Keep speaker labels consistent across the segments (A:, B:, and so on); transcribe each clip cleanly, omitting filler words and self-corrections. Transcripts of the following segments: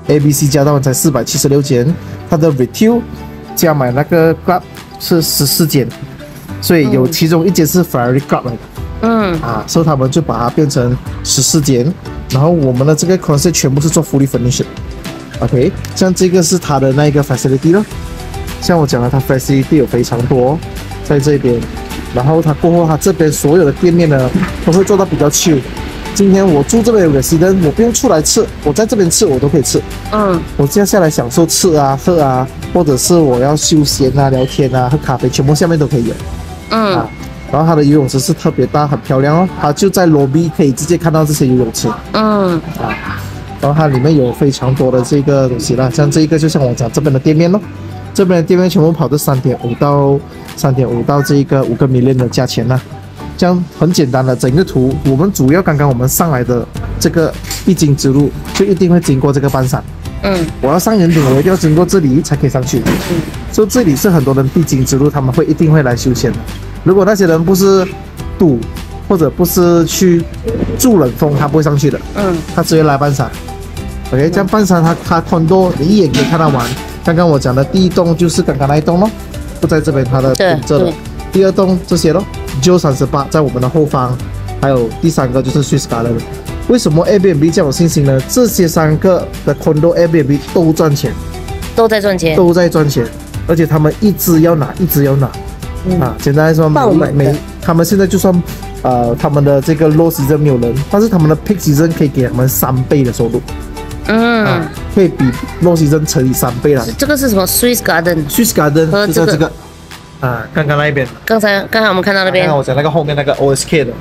A: ABC 加到才476间，它的 retail 加买那个 club 是14间，所以有其中一间是 Ferrari Club 来的。所以他们就把它变成14间，然后我们的这个 concept 全部是做 fully furnished。OK， 像这个是它的那个 facility 了，像我讲的，它 facility 有非常多在这边，然后它过后它这边所有的店面呢都会做到比较 chill。今天我住这边有resident，我不用出来吃，我在这边吃我都可以吃。我接下来享受吃啊喝啊，或者是我要休闲啊聊天啊喝咖啡，全部下面都可以有。然后它的游泳池是特别大很漂亮哦，它就在 lobby 可以直接看到这些游泳池。然后它里面有非常多的这个东西啦，像这一个就像我讲这边的店面咯，这边的店面全部跑到3.5到这个5个 million 的价钱啦。这样很简单的整个图，我们主要刚刚我们上来的这个必经之路，就一定会经过这个半山。我要上圆顶，我一定要经过这里才可以上去。所以这里是很多人必经之路，他们一定会来休闲的。如果那些人不是赌或者不是去住冷风，他不会上去的。他直接来半山。OK， 这样半山它condo你一眼可以看到完。刚刚我讲的第一栋就是刚刚那一栋咯，不在这边，它的这了。第二栋这些咯 ，G38 在我们的后方，还有第3个就是 Swiss Garden。为什么 Airbnb 这样有信心呢？这些3个的 condo Airbnb 都赚钱，
B: 都在赚钱，
A: 而且他们一直要拿。简单来说，他们现在就算他们的这个 low season 没有人，但是他们的 peak season 可以给他们3倍的收入。可以比 low season 乘以3倍了。
B: 这个是什么 Swiss Garden
A: 和这个刚刚那一边。刚才
B: 我们看到那边。
A: 刚刚我讲那个后面那个 OSK 的。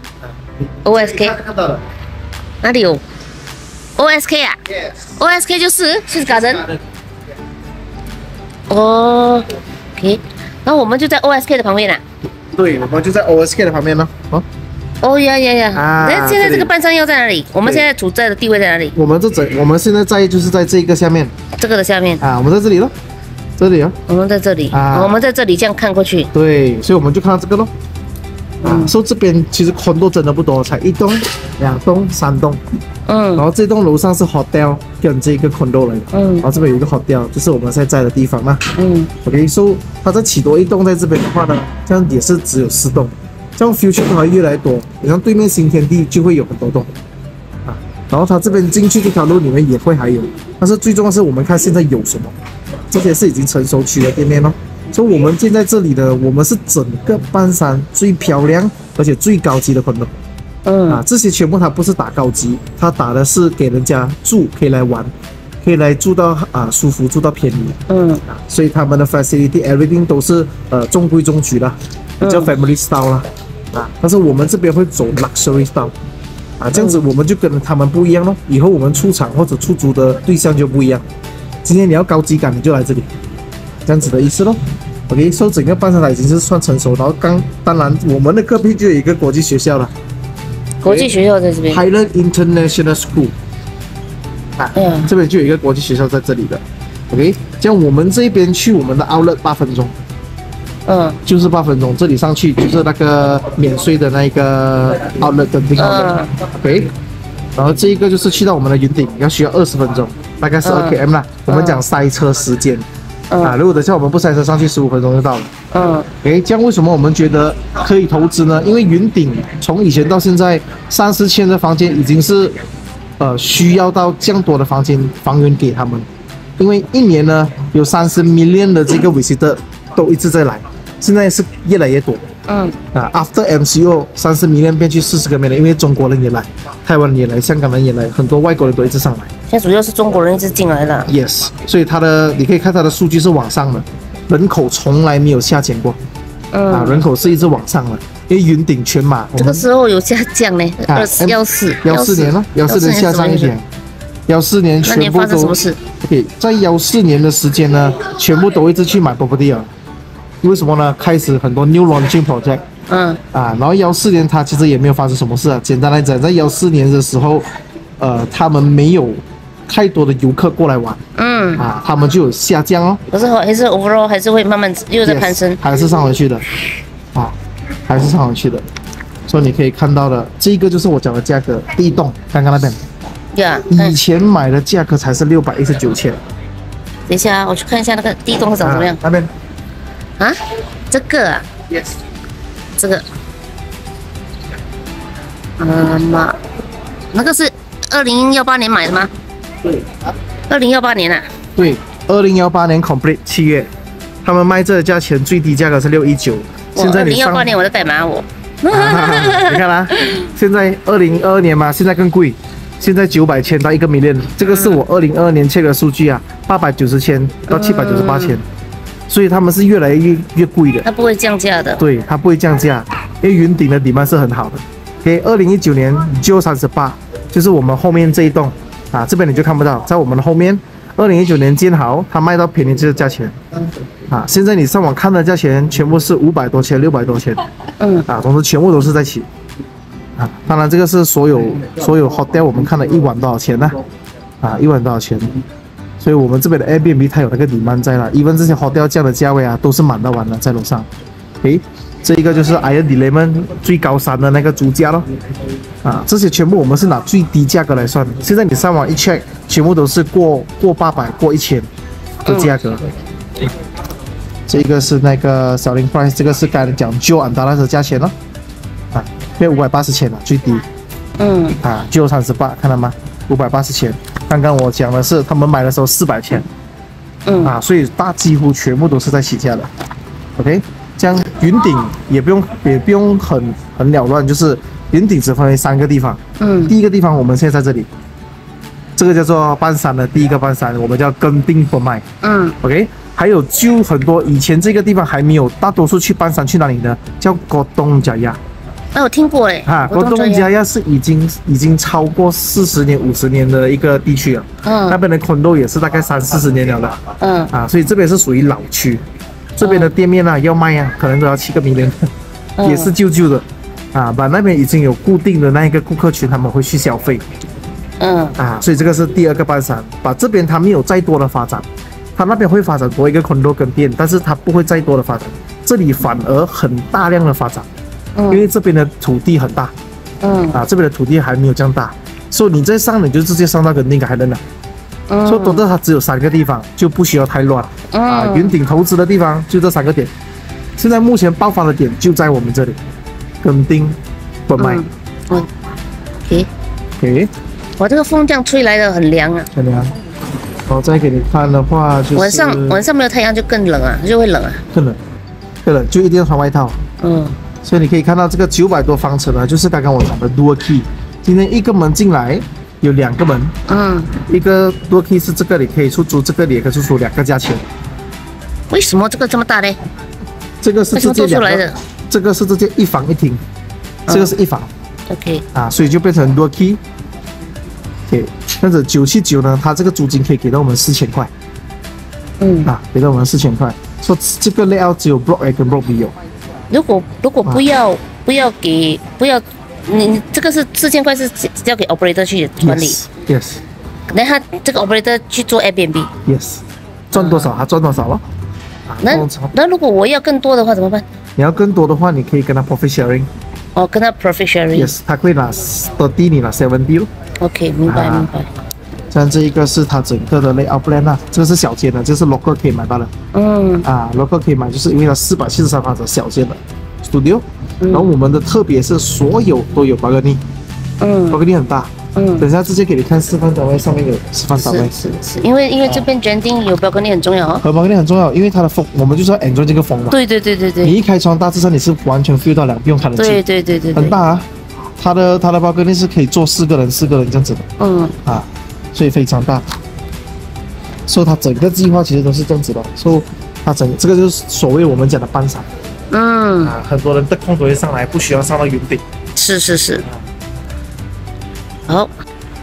B: OSK
A: 看到了。
B: 哪里有 OSK 啊 ？OSK 就是 Swiss Garden。OK， 然后我们就在 OSK 的旁边啊。
A: 对，我们就在 OSK 的旁边呢。
B: 呀！现在这个半山腰在哪里？我们现在处在的地位在哪里？
A: 我们现在就是在这个下面。
B: 这个的下面。
A: 我们在这里咯。这里啊。
B: 我们在这里。我们在这里这样看过去。
A: 对，所以我们就看到这个咯。所以这边其实 condo 真的不多，才1栋、2栋、3栋。然后这栋楼上是 hotel 跟这个 condo 来的。然后这边有一个 hotel， 就是我们现在的地方啦。OK， 所以它再起多1栋在这边的话呢，这样也是只有4栋。这样 future 还会越来越多，你像对面新天地就会有很多栋。然后它这边进去这条路里面也会还有，但是最重要是我们看现在有什么，这些是已经成熟区的店面咯。所以我们现在这里的，我们是整个半山最漂亮而且最高级的condo。这些全部它不是打高级，它打的是给人家住，可以来玩，可以来住到舒服，住到便宜。所以他们的 facility everything 都是中规中矩的，比较 family style 啦。但是我们这边会走 luxury style。这样子我们就跟他们不一样咯。以后我们出厂或者出租的对象就不一样。今天你要高级感，你就来这里，这样子的意思咯。OK， 所以整个半山它已经是算成熟，然后当然我们的隔壁就有一个国际学校了。
B: 国际学校在这边
A: ，Highland International School。这边就有一个国际学校在这里的。OK， 这样我们这边去我们的 outlet 8分钟。就是8分钟，这里上去就是那个免税的那个 outlet 的地方。OK， 然后这一个就是去到我们的云顶，要需要20分钟，大概是2 km 啦。我们讲塞车时间。如果等下我们不塞车上去15分钟就到了。OK， 这样为什么我们觉得可以投资呢？因为云顶从以前到现在30千的房间已经是需要到这样多的房源给他们，因为一年呢有30 million 的这个 visitor 都一直在来。现在是越来越多。After MCO 30 million 变去40个 million， 因为中国人也来，台湾人也来，香港人也来，很多外国人都一直上来。
B: 现在主要是中国人一直进来了。
A: Yes， 所以你可以看它的数据是往上的，人口从来没有下降过。人口是一直往上的，因为云顶全马。
B: 这个时候有下降呢，14
A: 年了，14年下降一点。14年全部都。那年发生什么事
B: ？OK，
A: 在14年的时间呢，全部都一直去买 property 了。为什么呢？开始很多 new launching project。然后14年它其实也没有发生什么事啊。简单来讲，在14年的时候，他们没有太多的游客过来玩。他们就有下降哦。
B: 可是还是 overall 还是会慢慢又在攀升。
A: 还是上回去的。还是上回去的。所以你可以看到的，这个就是我讲的价格，第一栋刚刚那边。
B: 呀，
A: 以前买的价格才是619千。
B: 等一下，我去看一下那个第一栋长什么样。
A: 那边
B: 啊，这个啊
A: ，yes，
B: 这个，妈，那个是2018年买的吗？
A: 对
B: ，2018年啊。
A: 对，2018年 complete 7月，他们卖这个价钱最低价格是619。现在你
B: 2018年我在代码我。
A: 你看啦，现在2022年嘛，现在更贵，现在900千到1个 million， 这个是我2022年check的数据啊，890千到798千，所以他们是越来越贵的。
B: 它不会降价的。
A: 对，它不会降价，因为云顶的demand是很好的。OK，2019年G38就是我们后面这一栋啊，这边你就看不到，在我们的后面。2019年建好，它卖到便宜这个价钱，啊，现在你上网看的价钱全部是500多千、600多千，啊，总之全部都是在起，啊，当然这个是所有 hotel 我们看的一晚多少钱呢？啊，一晚多少钱？所以我们这边的 Airbnb 它有那个demand在了，even 这些 hotel 这样的价位啊，都是满到完了在楼上。诶，这一个就是 Iron Dilemma 最高3的那个租价咯，啊，这些全部我们是拿最低价格来算。现在你上网一 check， 全部都是过800、过1000的价格。这个是那个 selling price， 这个是刚才讲Joe Andala的价钱咯，啊，因为580千了最低。啊，Joe 38看到吗？580千。刚刚我讲的是他们买的时候400千。啊，所以几乎全部都是在起价的。OK。这样云顶也不用很了乱，就是云顶只分为3个地方。第一个地方我们现在在这里，这个叫做半山的第一个半山，我们叫根丁不卖。OK， 还有就很多以前这个地方还没有，大多数去半山去哪里呢？叫国东加亚。
B: 我听过嘞。
A: 国东加亚是已经超过40年、50年的一个地区了。那边的 condo 也是大概30-40年了的。所以这边是属于老区。这边的店面啊，要卖啊，可能都要7个million，也是旧的，啊，那边已经有固定的那一个顾客群，他们会去消费，所以这个是第2个半山，把这边它没有再多的发展，它那边会发展多一个 condo 跟店，但是它不会再多的发展，这里反而很大量的发展，因为这边的土地很大，这边的土地还没有这样大，所以你再上你就直接上到跟那个海伦了。所以总之它只有3个地方，就不需要太乱。云顶投资的地方就这3个点，现在目前爆发的点就在我们这里，根丁不卖。OK，
B: 哇，这个风这样吹来的很凉啊，
A: 很凉。我再给你看的话，就是
B: 晚上没有太阳就更冷啊，就会冷啊，
A: 更冷，就一定要穿外套。所以你可以看到这个900多方尺呢，就是刚刚我讲的 Dual Key， 今天一个门进来。有2个门，一个 door key 是这个里可以出租，这个里也可以出租2个价钱。
B: 为什么这个这么大呢？
A: 这个是直接2个，这个是直接1房1厅，这个是1房。
B: OK。
A: 所以就变成 door key。OK， 但是979呢，它这个租金可以给到我们4000块。给到我们4000块。说这个 layout 只有 block A 跟 block B 有。
B: 如果不要你这个是4000块是交给 operator 去管理
A: ，yes，
B: 那他这个 operator 去做 Airbnb，yes，
A: 赚多少他赚多少了。
B: 那如果我要更多的话怎么办？
A: 你要更多的话，你可以跟他 profit sharing。
B: 跟他 profit sharing。yes，
A: 他会拿30，你拿70咯。
B: OK， 明白。
A: 像这一个是它整个的 layout plan 啊，这个是小间的，这是 local 可以买到的。local 可以买，就是因为它473方尺小间的 studio。然后我们的特别是所有都有balcony，balcony 很大。等下直接给你看示范单位，上面有示范单位。
B: 是，因为这边决定有 balcony 很重要哦。
A: balcony 很重要，因为它的风，我们就是要 enjoy 这个风嘛。
B: 对。
A: 你一开窗，大致上你是完全 feel 到不用看得见。
B: 对。
A: 很大啊，它的balcony是可以坐4个人这样子的。所以非常大。所以它整个计划其实都是这样子的。所以它这个就是所谓我们讲的半山。很多人的空都会上来，不需要上到云顶。
B: 是。好。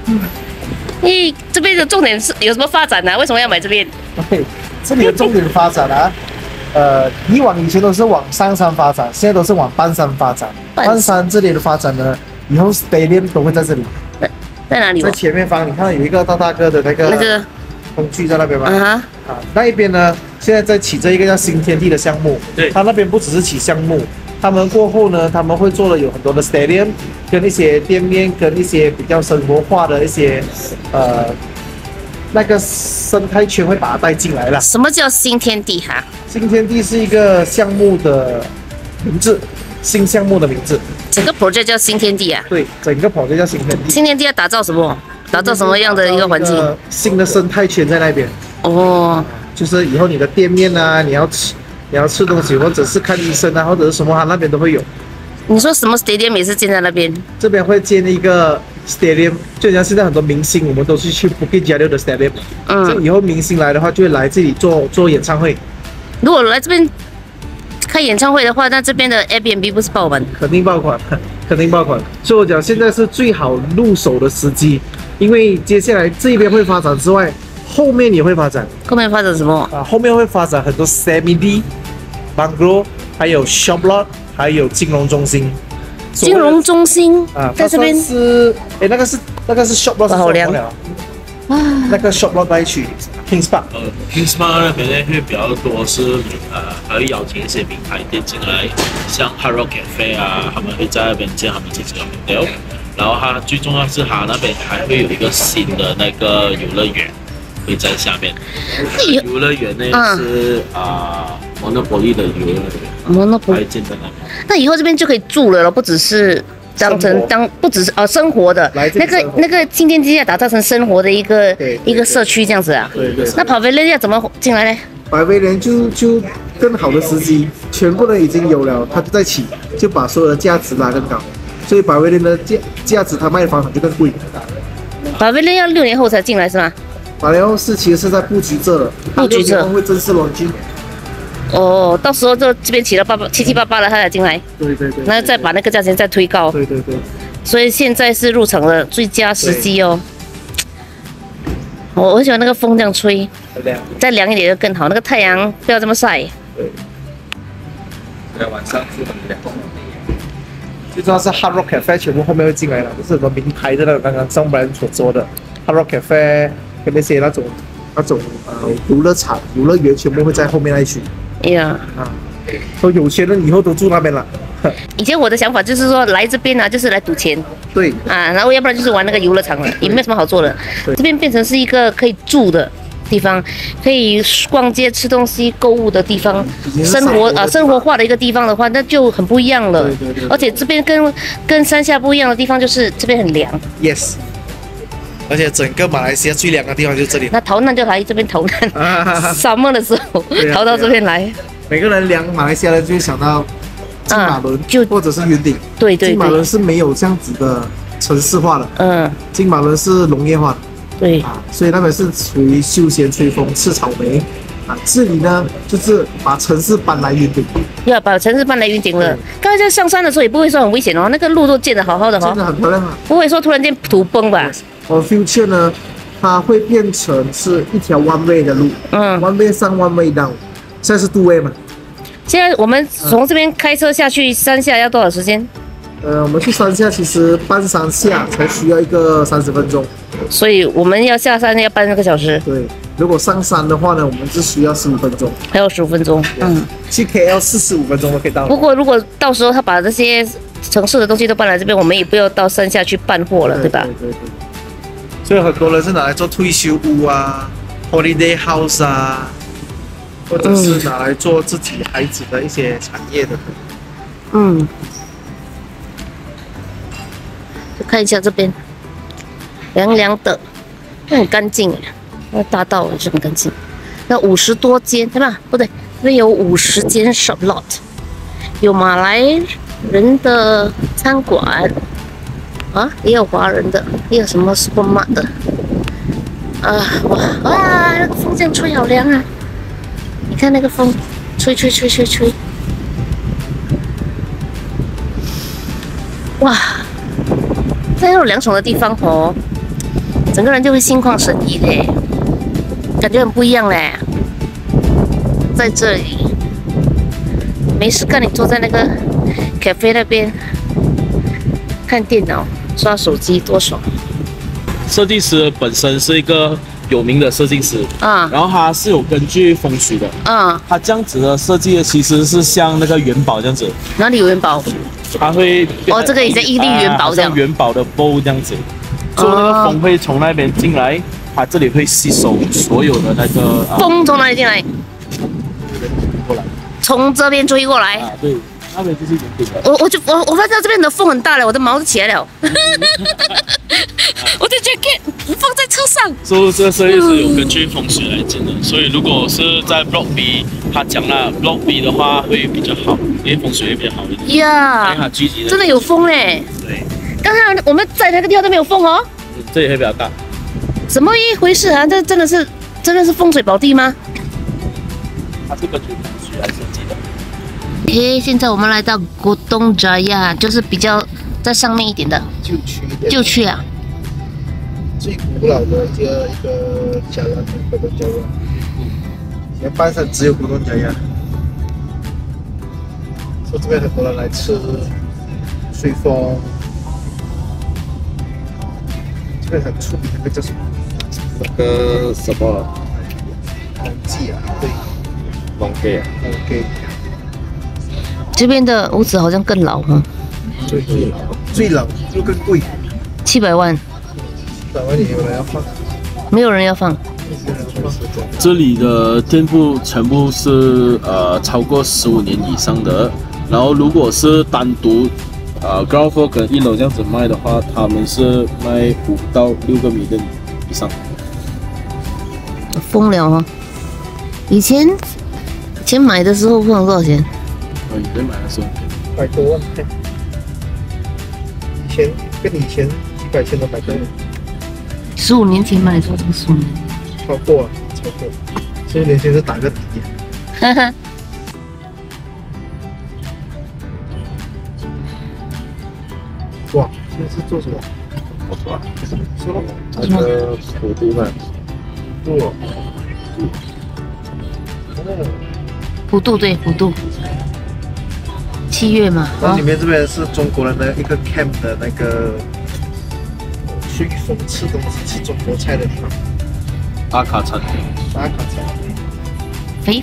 B: 这边的重点是有什么发展呢？为什么要买这边？
A: 对，这里的重点发展啊，以前都是往上山发展，现在都是往半山发展。半山这里的发展呢，以后 stadium 都会在这里。
B: 在哪里？
A: 在前面方，你看到有一个大个的那个工具在那边吗？那一边呢，现在在起这一个叫新天地的项目。对，它那边不只是起项目， 他们过后呢，他们会做了有很多的 stadium， 跟一些店面，跟一些比较生活化的一些那个生态圈会把它带进来了。
B: 什么叫新天地哈？
A: 新天地是一个项目的名字，新项目的名字。
B: 整个 project 叫新天地啊？
A: 对，整个 project 叫新天地。
B: 新天地要打造什么？打造什么样的一个环境？
A: 新的生态圈在那边。
B: 哦，
A: 就是以后你的店面啊，你要吃东西，或者是看医生啊，或者是什么，它那边都会有。
B: 你说什么 stadium 也是建在那边？
A: 这边会建一个 stadium， 就像现在很多明星，我们都是去 Bukit Jalil 的 stadium。所以以后明星来的话，就会来这里做演唱会。
B: 如果来这边开演唱会的话，那这边的 Airbnb 不是爆满？
A: 肯定爆款，肯定爆款。所以我讲现在是最好入手的时机，因为接下来这一边会发展之外，后面也会发展。
B: 后面发展什么？
A: 后面会发展很多 semi-D、bungalow， 还有 shop lot， 还有金融中心。
B: 金融中心在这边
A: 是，那个是 shop lot，
B: 好凉
A: 那个 shop lot 那一区 Kings
C: Park。Kings Park 那边呢会比较多是还会邀请一些名牌店进来，像 Hard Rock Cafe 啊，他们会在那边建他们自己的 hotel。然后它最重要是它那边还会有一个新的那个游乐园会在下面。游乐园呢是Monopoly 的游乐园，Monopoly 建在那边。
B: 那以后这边就可以住了，不只是不只是生活的那个新天地要打造成生活的一个社区这样子啊。
A: 对。
B: 那Pavilion要怎么进来呢
A: ？Pavilion就更好的时机，全部人已经有了，它就在起，就把所有的价值拉更高，所以Pavilion的价值，它卖的房产就更贵。
B: Pavilion要6年后才进来是吗
A: ？8年后其实是在布局这了，
B: 布局这
A: 会正式轮进。
B: 哦，到时候这边起了七七八八了，他才进来。
A: 对。
B: 那再把那个价钱再推高。
A: 对。
B: 所以现在是入场的最佳时机哦。我很喜欢那个风这样吹，再凉一点就更好。那个太阳不要这么晒。
C: 对，晚上是很凉。
A: 最重要是 Hard Rock Cafe 全部后面会进来了，就是很多名牌的刚刚上班所说的 Hard Rock Cafe 跟那些那种游乐场、游乐园全部会在后面那一区。都有钱人以后都住那边了。
B: 以前我的想法就是说来这边就是来赌钱。
A: 对。
B: 然后要不然就是玩那个游乐场了，也没有什么好做的。这边变成是一个可以住的地方，可以逛街、吃东西、购物的地方，生活化的一个地方的话，那就很不一样了。
A: 对。
B: 而且这边跟山下不一样的地方就是这边很凉。
A: Yes。而且整个马来西亚最凉的地方就是这里。
B: 那逃难就来这边逃难，沙漠的时候逃到这边来。
A: 每个人凉马来西亚的就会想到金马伦，或者是云顶。
B: 对。
A: 金马伦是没有这样子的城市化的。金马伦是农业化的。
B: 对。
A: 所以那边是属于休闲吹风、吃草莓。这里呢就是把城市搬来云顶。
B: 要把城市搬来云顶了。刚才在上山的时候也不会说很危险哦，那个路都建得好好的
A: 建得很漂亮啊。
B: 不会说突然间土崩吧
A: ？Future 呢，它会变成是一条 one way 的路，one way 上 one way down， 现在是 two way 嘛。
B: 现在我们从这边开车下去山下要多少时间？
A: 我们去山下其实搬山下才需要一个30分钟，
B: 所以我们要下山要半个小时。
A: 对，如果上山的话呢，我们是需要15分钟，
B: 还有15分钟。
A: 去 KL 45分钟都可以到。
B: 不过如果到时候他把这些城市的东西都搬来这边，我们也不要到山下去办货了，对吧？
A: 对。所以很多人是拿来做退休屋啊 ，holiday house 啊，或者是拿来做自己孩子的一些产业的。
B: 看一下这边，凉凉的，很干净，那大道也是很干净。那50多间，对吧？不对，这边有50间 shop lot， 有马来人的餐馆。也有华人的，也有什么 supermart 的，哇，那个风这样吹好凉啊！你看那个风，吹，哇，在那种凉爽的地方整个人就会心旷神怡嘞，感觉很不一样嘞。在这里没事干，你坐在那个 cafe 那边看电脑。刷手机多爽！
C: 设计师本身是一个有名的设计师，然后他是有根据风水的，他这样子的设计的其实是像那个元宝这样子。哪里有元宝？它会这个也是一粒元宝这样，像元宝的 bowl 这样子，所以那个风会从那边进来，它这里会吸收所有的那个风从哪里进来？过来，从这边吹过来。对。那边就是圆顶的。我发现这边的风很大了，我的毛都起来了。我的 jacket 放在车上。所以这个设计师有根据风水来整的，所以如果是在 Block B， 他讲了 Block B 的话会比较好，因为风水会比较好一点。呀，它聚集的真的有风嘞。对。刚才我们在那个地方都没有风哦。这里会比较大。怎么一回事啊？这真的是风水宝地吗？它是根据风水来设计的。OK， 现在我们来到古东Jaya，就是比较在上面一点的旧区啊。最古老的一个小land，古东Jaya。前半山只有古东Jaya。说这边很多人来吃水风，这边很出名那个叫什么？那个什么？龙记啊，对，龙记啊，龙记。这边的屋子好像更老哈，最老又更贵，700万，700万也有人要放，没有人要放。这里的店铺全部是超过15年以上的，然后如果是单独ground floor 跟1楼这样子卖的话，他们是卖5到6个million以上。疯了哈！以前买的时候不知道多少钱。以前买的时候100多万，以前几百千都买到了。15年前买的时候，这个15年超过，15年前是打个底。哈哈。哇，这是做什么？我说，那个普渡嘛，普渡对普渡。7月嘛，那里面这边是中国人的一个 camp 的那个去风吃东西、吃中国菜的地方。打卡餐厅。肥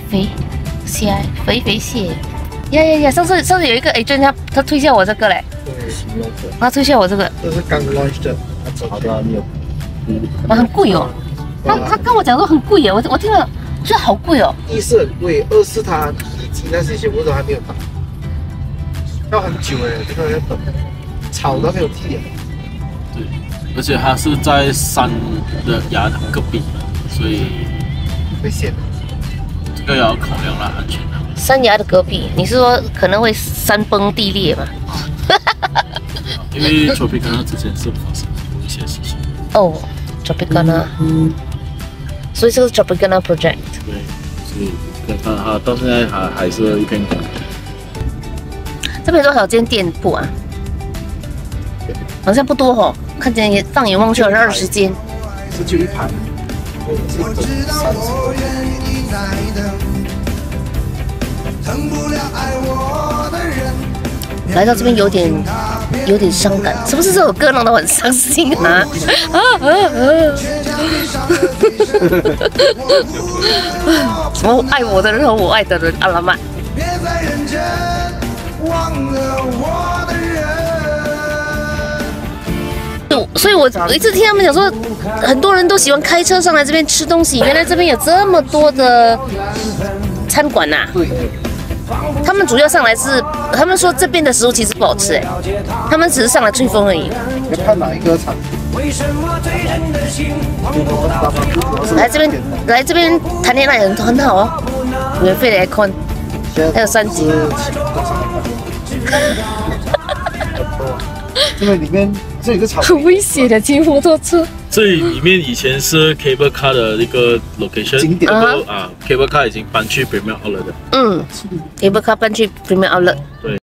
C: 蟹。呀！上次有一个agent他推销我这个嘞。对，他推销我这个。这是刚 launch 的，好的，你有。很贵哦。他跟我讲说很贵耶，我听了觉得好贵哦。一是很贵，二是他以及那些全部都还没有打。要很久哎，这个要等，草都没有剃。对，而且它是在山的崖的隔壁，所以危险。这个要考量了安全的。山崖的隔壁，你是说可能会山崩地裂吗？因为 Tropicana 之前是发生过一些事情。哦 ，Tropicana，所以这个是 Tropicana project。对，所以它到现在还是一片空。这边多少间店铺啊？好像不多哦，看见也放眼望去好像20间。是就一排。来到这边有点伤感，是不是这首歌弄得很伤心啊？我爱我的人和我爱的人，阿拉曼。忘了我的人。所以我一直听他们讲说，很多人都喜欢开车上来这边吃东西。原来这边有这么多的餐馆呐。对。他们主要上来是，他们说这边的食物其实不好吃他们只是上来吹风而已。你看哪一个厂？来这边谈恋爱很好哦，免费的 aircon， 还有3级。这个里面这有个草，很危险的骑摩托车。这里面以前是 Cable Car 的一个 location 景点，Cable Car 已经搬去 Premier Outlet 的。Cable Car 搬去 Premier Outlet。对。